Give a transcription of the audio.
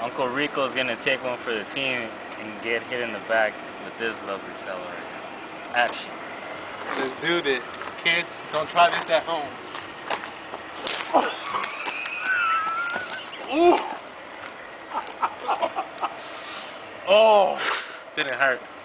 Uncle Rico's gonna take one for the team and get hit in the back with this lovely fella right now. Action. Let's do this. Kids, don't try this at home. Oh, didn't hurt.